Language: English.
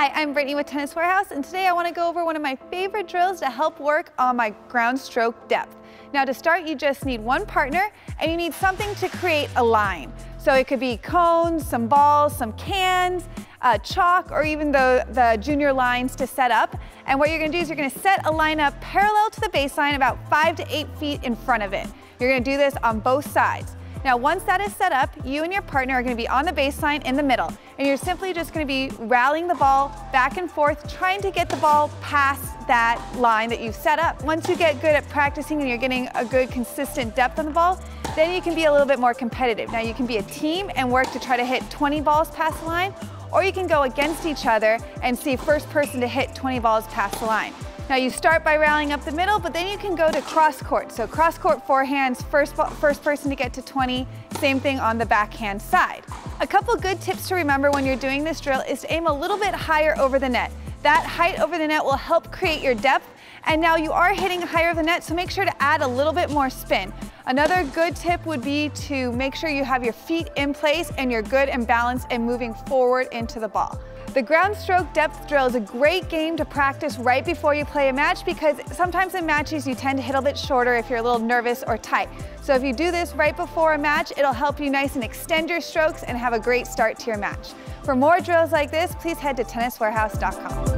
Hi, I'm Brittany with Tennis Warehouse, and today I want to go over one of my favorite drills to help work on my ground stroke depth. Now to start, you just need one partner, and you need something to create a line. So it could be cones, some balls, some cans, chalk, or even the junior lines to set up. And what you're going to do is you're going to set a line up parallel to the baseline about 5 to 8 feet in front of it. You're going to do this on both sides. Now once that is set up, you and your partner are going to be on the baseline in the middle, and you're simply just going to be rallying the ball back and forth, trying to get the ball past that line that you've set up. Once you get good at practicing and you're getting a good consistent depth on the ball, then you can be a little bit more competitive. Now you can be a team and work to try to hit 20 balls past the line, or you can go against each other and see first person to hit 20 balls past the line. Now you start by rallying up the middle, but then you can go to cross court. So cross court forehands, first person to get to 20, same thing on the backhand side. A couple good tips to remember when you're doing this drill is to aim a little bit higher over the net. That height over the net will help create your depth, and now you are hitting higher over the net, so make sure to add a little bit more spin. Another good tip would be to make sure you have your feet in place and you're good and balanced and moving forward into the ball. The ground stroke depth drill is a great game to practice right before you play a match, because sometimes in matches you tend to hit a bit shorter if you're a little nervous or tight. So if you do this right before a match, it'll help you nice and extend your strokes and have a great start to your match. For more drills like this, please head to tenniswarehouse.com.